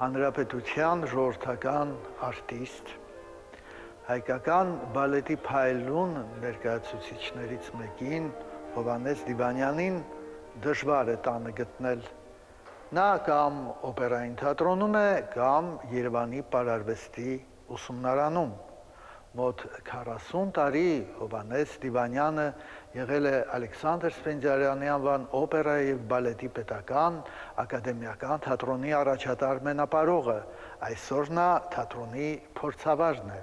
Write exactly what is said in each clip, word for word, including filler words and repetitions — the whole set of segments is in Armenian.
հանրապետության ժողովրդական արտիստ, հայկական բալետի փայլուն ներկայացուցիչներից մեկին Հովհաննես Դիվանյանին դժվար է տանը գտնել։ Նա կամ օպերային թատրոնում է, կամ Երևանի պարարվեստի ուսումնարանում։ Մոտ քառասուն տարի Հովհաննես Դիվանյանը եղել է Ալեքսանդր Սպենդիարյանի անվան օպերայի և բալետի պետական ակադեմիական թատրոնի առաջատար մենապարողը, այսօր նա թատրոնի փորձավարն է։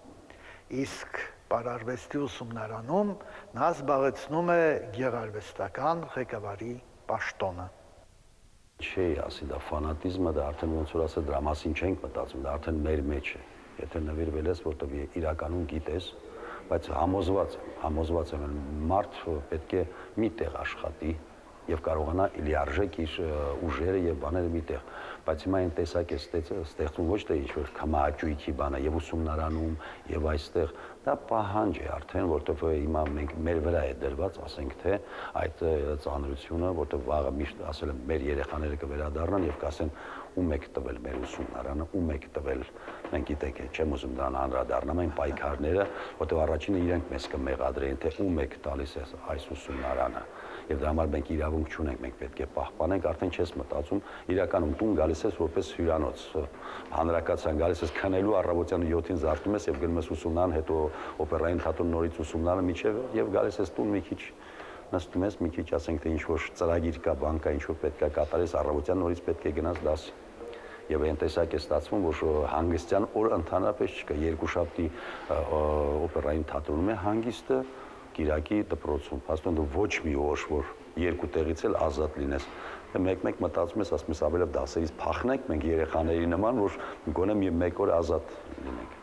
Իսկ պարարվեստի ուսումնարանում նա զբաղեցնում է գեղարվեստական ղեկավարի պաշտոնը։ Չի ասի դա ֆանատիզմը, դա արդեն ոնց որ ասել, դրա մասին չենք մտածում, դա արդեն մեր մեջ է։ Եթե նվիրվել ես, որտեղ իրականում գիտես, բայց համոզված եմ, համոզված եմ, մարդ պետք է մի տեղ աշխատի եւ կարողանա լիարժեք իր ուժերը եւ բաները մի տեղ, բայց հիմա այն տեսակ է ստեղծում ոչ թե ինչ-որ կամաճույքի բանը եւ ուսումնարանում եւ այստեղ, դա պահանջ է արդեն, որտեղ հիմա մենք մեր վրա է դրված, ասենք թե այդ ծանրությունը, որտեղ վաղը միշտ ասել եմ, մեր երեխաները կվերադառնան եւ կասեն ում եք տվել մեր ուսումնարանը, ում եք տվել, մենք գիտեք, չեմ ուզում դրան անդրադառնամ, այն պայքարները, որտեղ առաջինը իրենք մեզ կմեղադրեին, թե ում եք տալիս այս ուսումնարանը, եւ դրա համար մենք իրավունք չունենք, մենք պետք է պահպանենք, արդեն չես մտածում, իրականում տուն գալիս ես որպես հյուրանոց, հանրակացարան գալիս ես քնելու, առավոտյան յոթին զարթնում ես եւ գնում ես ուսումնարան, հետո օպերային թատրոն նորից ուսումնարանը միջև եւ գալիս ես տուն մի քիչ նստում ես, մի քիչ ասենք թե ինչ-որ ծրագիր կա, բան կա, ինչ-որ պետք է կատարես, առավոտյան նորից պետք է գնաս դասի։ Եվ այն տեսակ է ստացվում, որ հանգստյան օր ընդհանրապես չկա, երկուշաբթի օպերային թատրոնում է հանգիստը, Կիրակի դպրոցում, փաստորեն դու ոչ մի օր, որ երկու տեղից էլ ազատ լինես։ Մեկ-մեկ մտածում ես, ասում ես ավելի դասերից փախնենք մենք երեխաների նման, որ գոնե մի մեկ օր ազատ լինենք։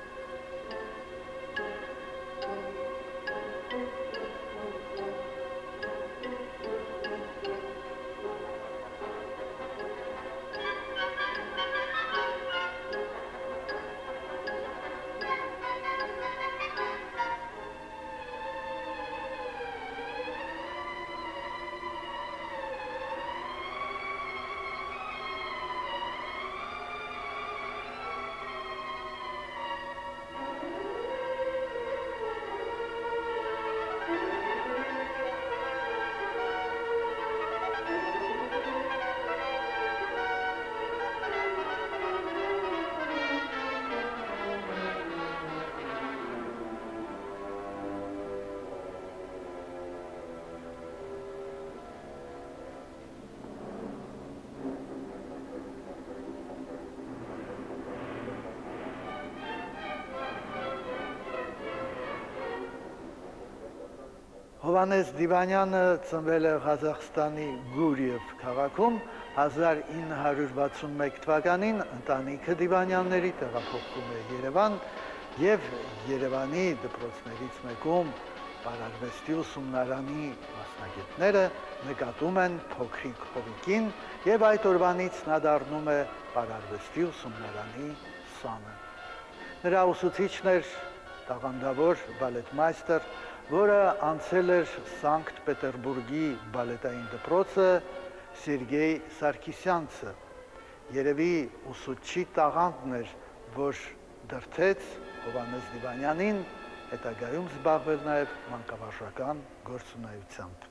Հովհաննես Դիվանյանը ծնվել է Ղազախստանի Գուրիև քաղաքում հազար ինը հարյուր վաթսունմեկ թվականին, ընտանիքը Դիվանյանների տեղափոխվում է Երևան եւ Երևանի դպրոցներից մեկում պարարվեստի ուսումնարանի մասնագետները նկատում են փոքրիկ Հովիկին եւ այդ օրվանից նա դառնում է պարարվեստի ուսումնարանի սանը։ Նրա ուսուցիչն էր տաղանդավոր բալետմայստեր, որը անցել էր Սանկտ Պետերբուրգի բալետային դպրոցը Սերգեյ Սարգիսյանցը։ Երևի ուսուցչի տաղանդն էր, որ դրդեց Հովհաննես Դիվանյանին հետագայում զբաղվել նաև մանկավարժական գործունեությամբ։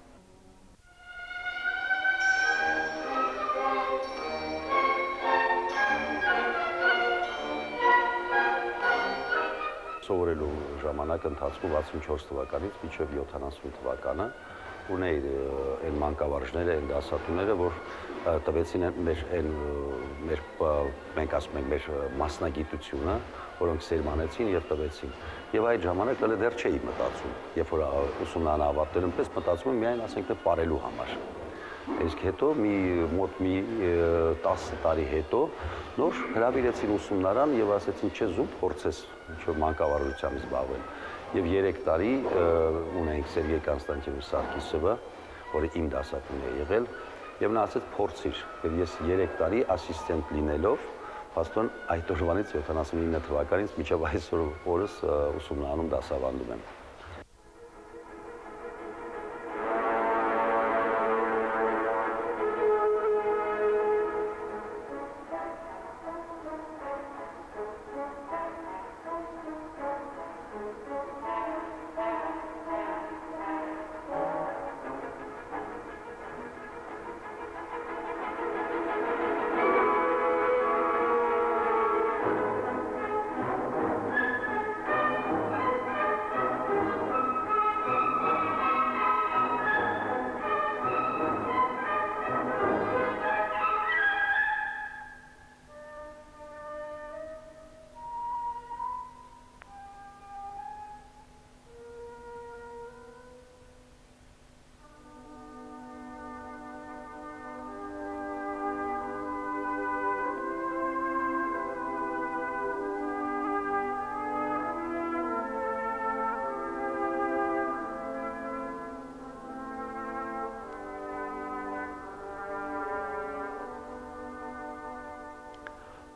Սովորելու ժամանակ ընթացքում վաթսունչորս թվականից մինչև յոթանասուն թվականը ունեի այն մանկավարժները, այն դասատուները, որ տվեցին մեր այն մեր մենք ասում ենք մեր մասնագիտությունը, որոնք սերմանեցին եւ տվեցին։ Եվ այդ ժամանակ հələ դեռ չէի մտածում, երբ որ ուսումնարանը ավարտելուն պես մտածում եմ միայն ասենք թե ապրելու համար։ Իսկ հետո մի մոտ մի տասը տարի հետո նոր հրավիրեցին ուսումնարան եւ ասեցին չէ զուտ փորձես ինչ-որ մանկավարժությամբ զբաղվել։ Եվ երեք տարի ունենք Սերգեյ Կոնստանտինովիչ Սարգիսովը, որը իմ դասատուն է եղել, եւ նա ասեց փորձիր։ Եվ ես երեք տարի ասիստենտ լինելով, փաստորեն այդ օրվանից յոթանասունինը թվականից մինչև այսօր օրս ուսումնարանում դասավանդում եմ։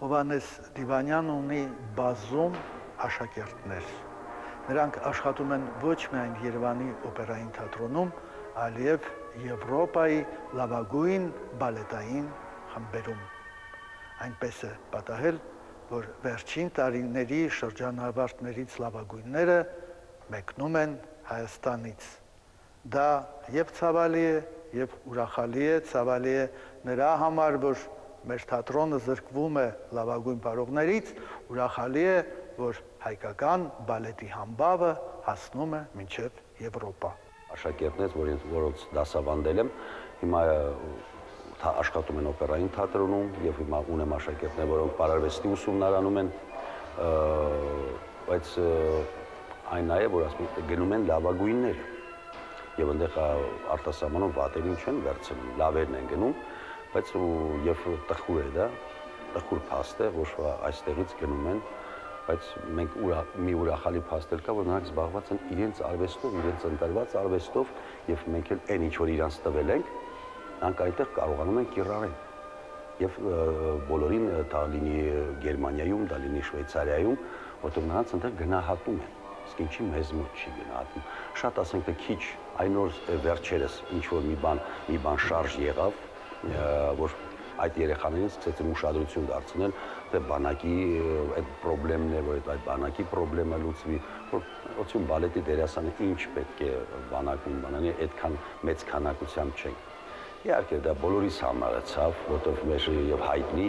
Հովանես Դիվանյանն ունի բազում աշակերտներ։ Նրանք աշխատում են ոչ միայն Երևանի օպերային թատրոնում, այլև Եվրոպայի լավագույն բալետային խմբերում։ Այնպես է պատահել, որ վերջին տարիների շրջանավարտներից լավագույնները մեկնում են Հայաստանից։ Դա եւ ցավալի է, եւ ուրախալի է, ցավալի է նրա համար, որ մեր թատրոնը զրկվում է լավագույն բարողներից, ուրախալի է, որ հայկական բալետի համբավը հասնում է մինչև Եվրոպա։ Աշակերտներից, որոնց դասավանդել եմ, հիմա աշխատում են օպերային թատրոնում եւ հիմա ունեմ աշակերտներ, որոնք պարարվեստի ուսումնարանում են, բայց այն նաեւ, որ ասում եմ, գնում են լավագույնները եւ այնտեղ արտասահմանում վատերին չեն վերցնում, լավերն են գնում, բայց եւ տխուր է դա, տխուր փաստ է, որ այստեղից գնում են, բայց մենք մի ուրախալի փաստ էլ կա, որ նրանք զբաղված են իրենց արվեստով, իրենց ընտրված արվեստով եւ մենք էլ այն ինչ որ իրանց տվել ենք, նրանք այնտեղ կարողանում են կիրառել եւ բոլորին դա լինի Գերմանիայում, դա լինի Շվեյցարիայում, որտեղ նրանց այնտեղ գնահատում են, իսկ ինչի մեզ մոտ չի գնահատում։ Շատ ասենք թե քիչ այն օր վերջերս ինչ որ մի բան, մի բան շարժ եղավ, որ այդ երեխաներին սկսեցին ուշադրություն դարձնել, թե բանակի այդ խնդիրն է, որ այդ բանակի խնդիրը լուծվի, որ ոցում բալետի դերասանը ինչ պետք է բանակում բանանի, այդքան մեծ քանակությամբ չենք։ Իհարկե դա բոլորիս համար է ցավ, որտեղ մեր եւ հայտնի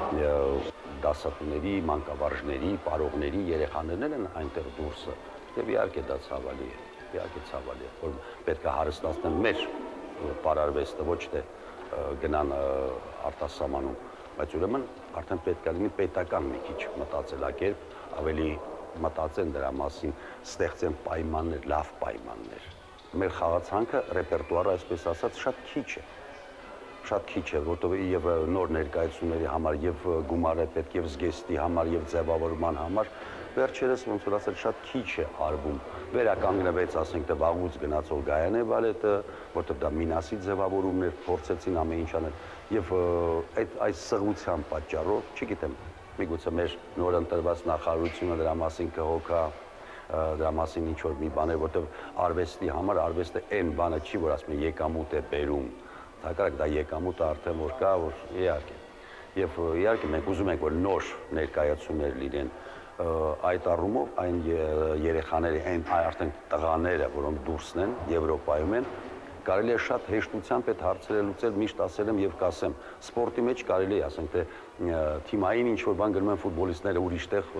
դասատուների, մանկավարժների, պարողների երեխաներն են այնտեղ դուրսը։ Եվ իհարկե դա ցավալի է, իհարկե ցավալի է, որ պետք է հարստացնեն մեր պարարվեստը, ոչ թե գնան արտասահմանում, բայց ուրեմն արդեն պետք է լինի պետական մի քիչ մտածելակերպ, ավելի մտածեն դրա մասին, ստեղծեն պայմաններ, լավ պայմաններ։ Մեր խաղացանքը ռեպերտուարը, այսպես ասած, շատ քիչ է։ Շատ քիչ է, որտեղ եւ նոր ներկայացումների համար եւ գումարը պետք եւ զգեստի համար եւ ձևավորման համար վերջերս ոնց որ ասած շատ քիչ է արվում։ Վերականգնվեց, ասենք թե վաղուց գնացող Գայանե բալետը, որտեղ դա Մինասի ձևավորումներ փորձեցին ամեն ինչ անել եւ այդ այս սղության պատճառով, չգիտեմ, միգուցե մեր նոր ընտրված նախարարությունը դրա մասին կհոգա, դրա մասին ինչ որ մի բան է, որտեղ արվեստի համար արվեստը այն բանը չի, որ ասում են եկամուտ է բերում, հակառակ դա եկամուտը արդեն որ կա, որ իհարկե եւ իհարկե մենք ուզում ենք որ նոր ներկայացումներ լինեն այդ առումով այն երեխաները, այն արդեն տղաները, որոնք դուրսն են, Եվրոպայում են, կարելի է շատ հեշտությամբ այդ հարցերը լուծել, միշտ ասել եմ եւ կասեմ, սպորտի մեջ կարելի է, ասենք թե թիմային ինչ որ բան գնում են ֆուտբոլիստները ուրիշտեղ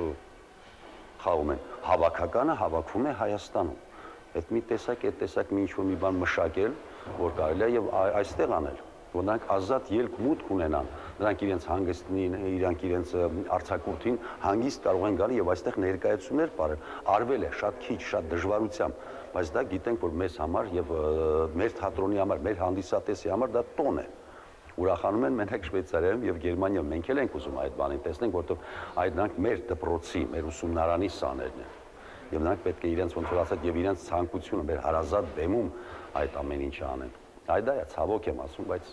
խաղում են, հավաքականը հավաքվում է Հայաստանում։ Այդ մի տեսակ, այդ տեսակ մի ինչ որ մի բան մշակել, որ կարելի է եւ այստեղ անել, որ նրանք ազատ ելք մուտք ունենան, նրանք իրենց հանգստին, իրանք իրենց արձակուրդին հանգիստ կարող են գալ եւ այստեղ ներկայացումներ բարել, արվել է շատ քիչ, շատ դժվարությամբ, բայց դա գիտենք որ մեզ համար եւ մեր թատրոնի համար, մեր հանդիսատեսի համար դա տոն է։ Ուրախանում են մենակ Շվեյցարիայում եւ Գերմանիայում, մենք էլ ենք ուզում այդ բանին տեսնենք, որտեղ այդ նրանք մեր դպրոցի, մեր ուսումնարանի սաներն են։ Եվ նրանք պետք է իրենց ոնց որ ասած եւ իրենց ցանկությունը մեր հարազատ բեմում այդ ամեն ինչը անեն։ Այ դա է, ցավոք եմ ասում, բայց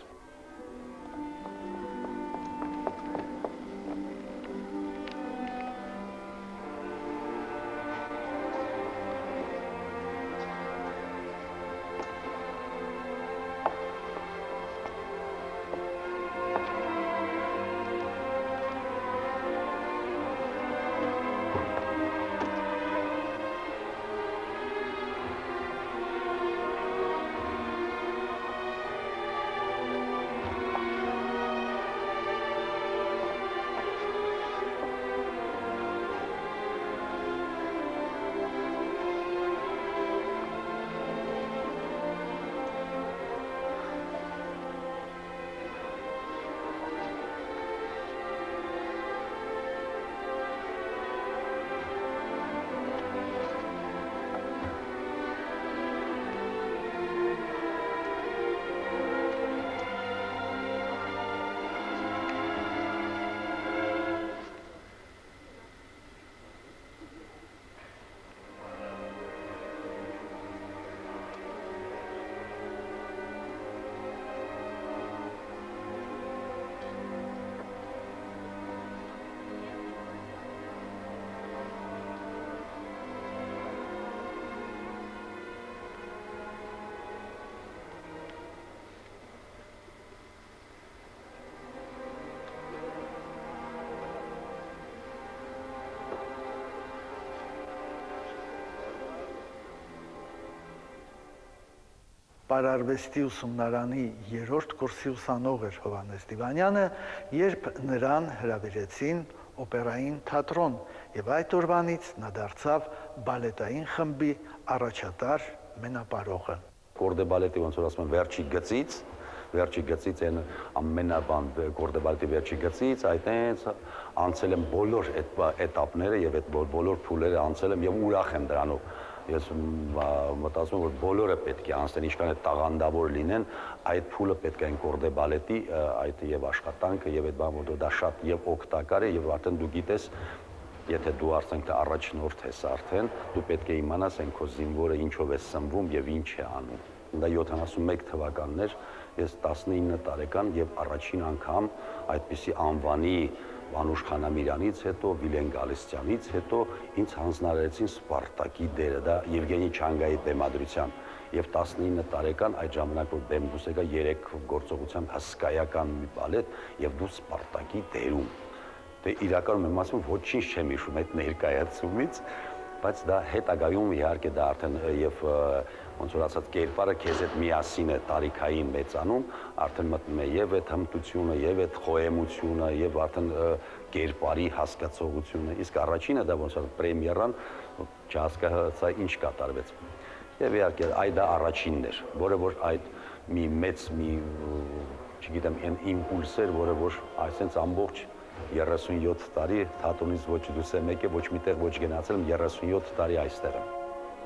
Պարարվեստի ուսումնարանի երրորդ կուրսի ուսանող էր Հովհաննես Դիվանյանը, երբ նրան հրավիրեցին օպերային թատրոն, եւ այդ օրվանից նա դարձավ բալետային խմբի առաջատար մենապարողը։ Կորդե բալետի ոնց որ ասում են վերջի գծից, վերջի գծից են ամենաբան կորդե բալետի վերջի գծից, այդտենց անցել եմ բոլոր այդ էտապները եւ այդ բոլոր փուլերը անցել եմ եւ ուրախ եմ դրանով։ Ես մտածում եմ, որ բոլորը պետք է անցնեն, ինչքան էլ տաղանդավոր լինեն, այդ փուլը պետք է այն կորդե բալետի, այդ եւ աշխատանքը եւ այդ բանը, որ դա շատ եւ օգտակար է եւ արդեն դու գիտես, եթե դու ասենք թե առաջնորդ ես արդեն, դու պետք է իմանաս այն քո զինվորը ինչով է սնվում եւ ինչ է անում։ Դա յոթանասունմեկ թվականն էր, ես տասնինը տարեկան եւ առաջին անգամ այդպիսի անվանի Վանուշ Խանամիրյանից հետո, Վիլեն Գալստյանից հետո ինձ հանձնարարեցին Սպարտակի դերը, դա Եվգենի Չանգայի բեմադրությամբ եւ տասնինը տարեկան այդ ժամանակ որ բեմ դուրս եկա երեք գործողությամբ հսկայական մի բալետ եւ դու Սպարտակի դերում։ Դե իրականում եմ ասում ոչինչ չեմ հիշում այդ ներկայացումից, բայց դա հետագայում իհարկե դա արդեն եւ ոնց որ ասած կերպարը քեզ հետ միասին է տարիքային մեծանում, արդեն մտնում է եւ այդ հմտությունը, եւ այդ խոհեմությունը, եւ արդեն կերպարի հասկացողությունը։ Իսկ առաջինը դա ոնց որ պրեմիերան չհասկացա ինչ կատարվեց։ Եվ իհարկե այդ դա առաջինն էր, որը որ այդ մի մեծ մի չգիտեմ, այն իմպուլս էր, որը որ այսպես ամբողջ երեսունյոթ տարի թատրոնից ոչ դուրս եմ եկել, ոչ միտեղ ոչ գնացել եմ, երեսունյոթ տարի այստեղ եմ։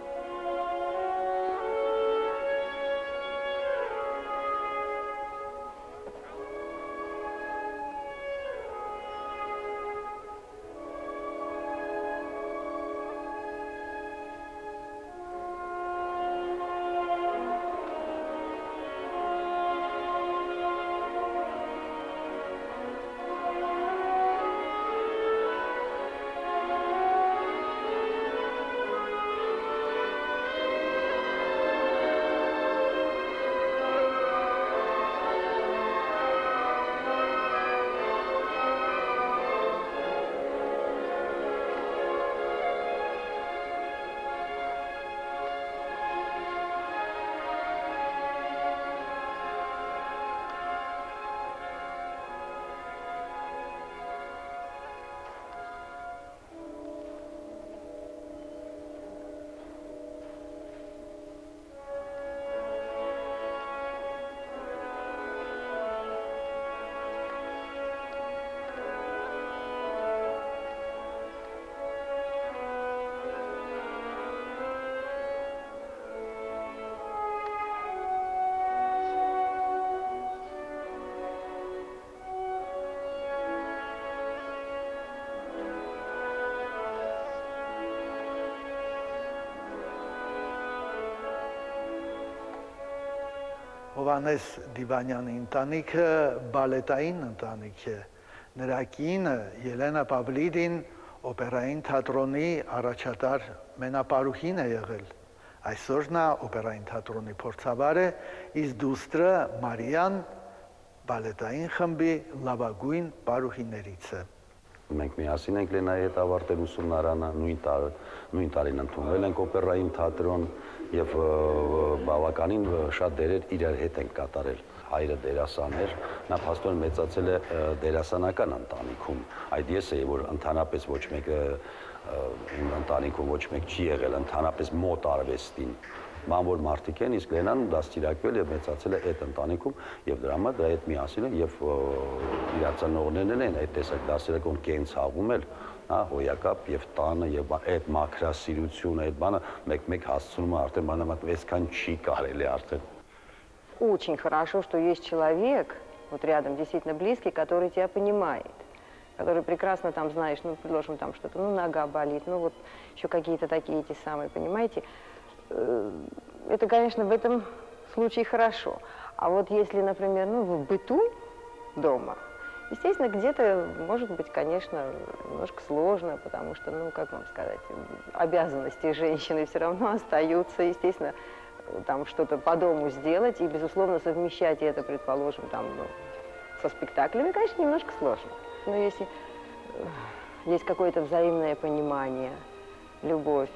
Հովհաննես Դիվանյանի ընտանիքը բալետային ընտանիք է։ Նրա կինը Ելենա Պավլիդին օպերային թատրոնի առաջատար մենապարուհին է եղել։ Այսօր նա օպերային թատրոնի փորձավար է, իսկ դուստրը Մարիան բալետային խմբի լավագույն պարուհիներից է։ Մենք միասին ենք Լենայի հետ ավարտել ուսումնարանը, նույն տարին ընդունվել ենք օպերային թատրոն եւ բավականին շատ դերեր իրար հետ ենք կատարել։ Հայրը դերասան էր, նա փաստորեն մեծացել է դերասանական ընտանիքում։ Այդ ես էի, որ ընդհանրապես ոչ մեկը իմ ընտանիքում ոչ մեկ չի եղել ընդհանրապես մոտ արվեստին։ Ման որ մարդիկ են, իսկ Լենան դաստիարակվել եւ մեծացել է այդ ընտանիքում եւ դրա համար դա հետ միասին են եւ իրացանողներն են այդ տեսակ դաստիարակում կենցաղում էլ, հա, հոյակապ եւ տանը եւ այդ մաքրասիրությունը, այդ բանը մեկ-մեկ հասցնում է արդեն բանամատ այսքան չի կարելի արդեն։ Очень хорошо, что есть человек вот рядом, действительно близкий, который тебя понимает, который прекрасно там, знаешь, ну, предложим там что-то, ну, нога болит, ну, вот еще какие-то такие эти самые, понимаете. Это, конечно, в этом случае хорошо. А вот если, например, ну, в быту дома, естественно, где-то, может быть, конечно, немножко сложно, потому что, ну, как вам сказать, обязанности женщины все равно остаются, естественно, там что-то по дому сделать и, безусловно, совмещать это, предположим, там, ну, со спектаклями, конечно, немножко сложно. Но если есть какое-то взаимное понимание, любовь,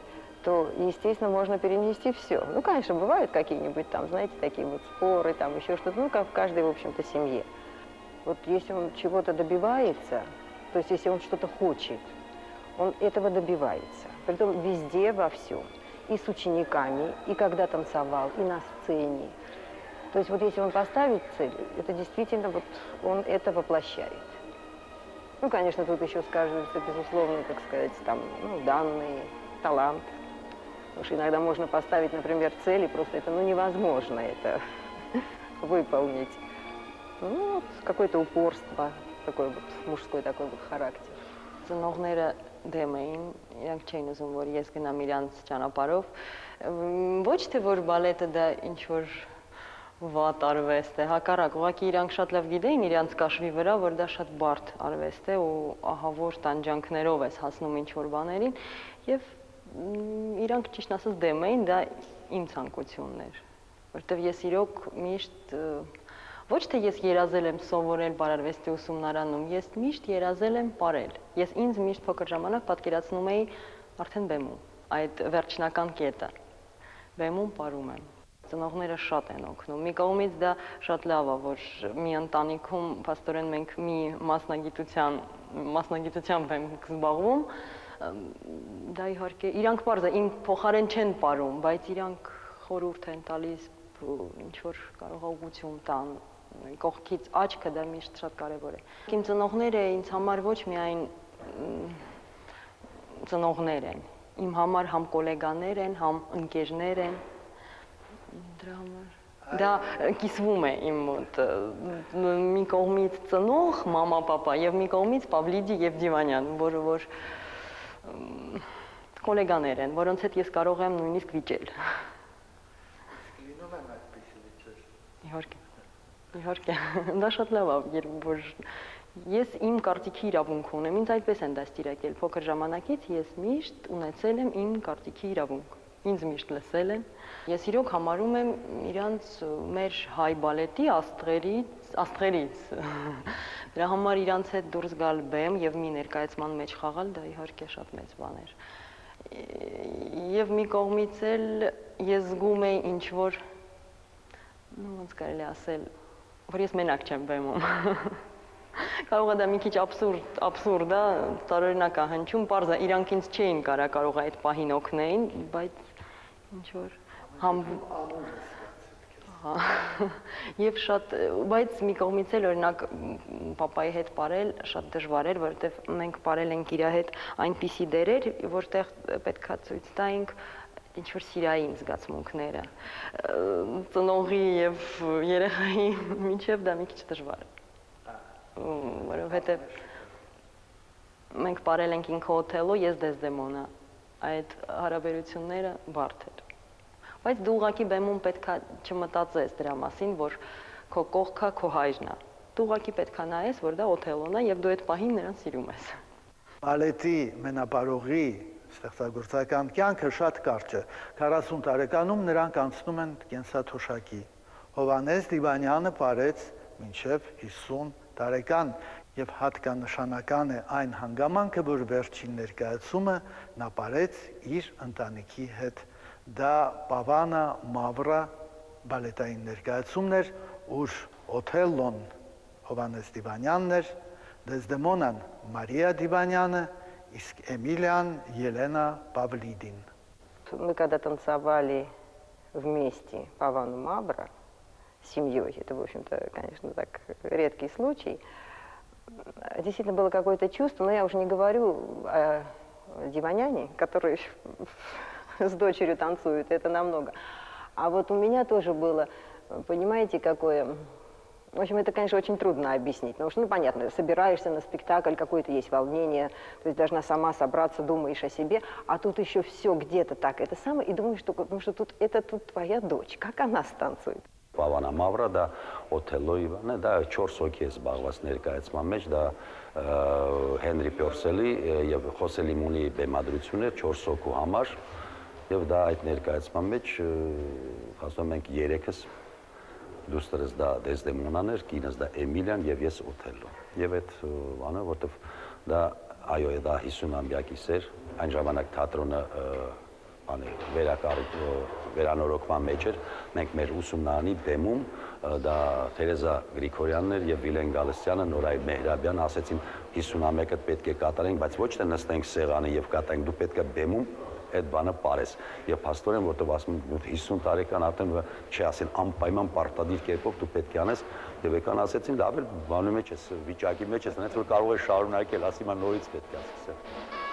то, естественно, можно перенести все. Ну, конечно, бывают какие-нибудь там, знаете, такие вот споры, там еще что-то, ну, как в каждой, в общем-то, семье. Вот если он чего-то добивается, то есть если он что-то хочет, он этого добивается. Притом везде, во всем. И с учениками, и когда танцевал, и на сцене. То есть вот если он поставит цель, это действительно вот он это воплощает. Ну, конечно, тут еще сказывается, безусловно, так сказать, там, ну, данные, талант. Потому что иногда можно поставить, например, цели, просто это, ну, невозможно это выполнить. Ну, вот какое-то упорство, такой вот мужской такой вот характер. Ծնողները դեմ էին, իրանք չէին ուզում, որ ես գնամ իրանց ճանապարհով։ Ոչ թե որ բալետը դա ինչ որ վատ արվեստ է, հակառակ, ուղղակի իրանք շատ լավ գիտեին իրանց կաշվի վրա, որ դա շատ բարդ արվեստ է ու ահավոր տանջանքներով ես հասնում ինչ որ բաներին եւ իրանք ճիշտ ասած դեմ էին, դա իմ ցանկությունն էր, որտեվ ես իրոք միշտ ոչ թե ես երազել եմ սովորել բարարվեստի ուսումնարանում, ես միշտ երազել եմ պարել։ Ես ինձ միշտ փոքր ժամանակ պատկերացնում էի արդեն բեմում, այդ վերջնական կետը։ Բեմում պարում եմ։ Ծնողները շատ են օգնում։ Մի կողմից դա շատ լավ է, որ մի ընտանիքում փաստորեն մենք մի մասնագիտության մասնագիտությամբ ենք զբաղվում, դա իհարկե իրանք բարձր իմ փոխարեն չեն պարում, բայց իրանք խորհուրդ են տալիս, ինչ որ կարող է ուղղություն տան, կողքից աչքը դա միշտ շատ կարևոր է։ Իմ ծնողները ինձ համար ոչ միայն ծնողներ են, իմ համար համ գոլեգաներ են, համ ընկերներ են։ Դրա համար դա կիսվում է իմ մոտ մի կողմից ծնող, մամա, պապա եւ մի կողմից Պավլիդի եւ Դիվանյան, որը որ գոլեգաներ են, որոնց հետ ես կարող եմ նույնիսկ վիճել։ Լինում են այդպիսի վիճեր։ Իհարկե։ Իհարկե, դա շատ լավ է, երբ որ ես իմ կարծիքի իրավունք ունեմ, ինձ այդպես են դաստիարակել փոքր ժամանակից, ես միշտ ունեցել եմ իմ կարծիքի իրավունք, ինձ միշտ լսել են։ Ես իրոք համարում եմ իրանց մեր հայ բալետի աստղերից, աստղերից։ Դրա համար իրանց հետ դուրս գալ բեմ եւ մի ներկայացման մեջ խաղալ, դա իհարկե շատ մեծ բան էր։ Եվ մի կողմից էլ ես զգում էի ինչ որ, ну, ոնց կարելի ասել, որ ես մենակ չեմ բեմում։ Կարող է դա մի քիչ աբսուրդ, աբսուրդ է, տարօրինակ է հնչում, պարզ է, իրանք ինձ չէին կարա կարող այդ պահին օգնեին, բայց ինչ որ համ Եվ շատ, բայց մի կողմից էլ օրինակ պապայի հետ պարել շատ դժվար էր, որովհետև մենք պարել ենք իր հետ այնպիսի դերեր, որտեղ պետքա ցույց տայինք ինչ որ սիրային զգացմունքները։ Ծնողի եւ երեխայի միջև դա մի քիչ դժվար է։ Որովհետև մենք պարել ենք ինքը Օթելո, ես Դեզդեմոնա, այդ հարաբերությունները բարդ էր։ Բայց դու ուղղակի բեմում պետքա չմտածես դրա մասին, որ քո կողքը քո հայրն է։ Դու ուղղակի պետքա նայես, որ դա Օթելոն է եւ դու այդ պահին նրան սիրում ես։ Բալետի մենապարողի ստեղծագործական կյանքը շատ կարճ է։ քառասուն տարեկանում նրանք անցնում են կենսաթոշակի։ Հովհաննես Դիվանյանը պարեց մինչև հիսուն տարեկան եւ հատկանշանական է այն հանգամանքը, որ վերջին ներկայացումը նա պարեց իր ընտանիքի հետ։ Դա Պավանա Մավրա բալետային ներկայացումն էր, ուր Օթելլոն Հովհաննես Դիվանյանն էր, Դեզդեմոնան Մարիա Դիվանյանը, իսկ Эмилиан Елена Павлидин. Мы когда танцевали вместе Павану Мавра с семьей, это, в общем-то, конечно, так редкий случай, действительно было какое-то чувство, но я уже не говорю о Диваняне, который с дочерью танцует, это намного. А вот у меня тоже было, понимаете, какое... В общем, это, конечно, очень трудно объяснить, потому что, ну, понятно, собираешься на спектакль, какое-то есть волнение, то есть должна сама собраться, думаешь о себе, а тут еще все где-то так, это самое, и думаешь, что, потому что тут, это тут твоя дочь, как она станцует. Պավանա Մավրա դա Օթելոյի բան է, դա չորս հոգի է զբաղված ներկայացման մեջ, դա Հենրի Պյորսելի եւ Խոսե Լիմոնի բեմադրությունն է չորս հոգու համար եւ դա այդ ներկայացման մեջ ասում ենք երեքս դուստերս դա Դեզդեմոնան էր, կինս դա Էմիլիան եւ ես Օթելո։ Եվ այդ բանը, որտեվ դա այո, դա հիսուն ամյակից էր, այն ժամանակ թատրոնը բանի վերանորոգման մեջ էր, մենք մեր ուսումնարանի բեմում դա Թերեզա Գրիգորյանն էր եւ Վիլեն Գալստյանը, Նորայր Մեհրաբյանը ասեցին հիսունամեկը պետք է կատարենք, բայց ոչ թե նստենք սեղանի եւ կատարենք, դու պետք է բեմում այդ բանը parես եւ փաստորեն որտեղ ասում եմ հիսուն տարեկան արդեն չի ասեն անպայման պարտադիր կերպով դու պետք է անես եւ եկան ասեցին լավ է բանի մեջ ես վիճակի մեջ ես այնց որ կարող է շարունակել ասի մա նորից պետք է սկսել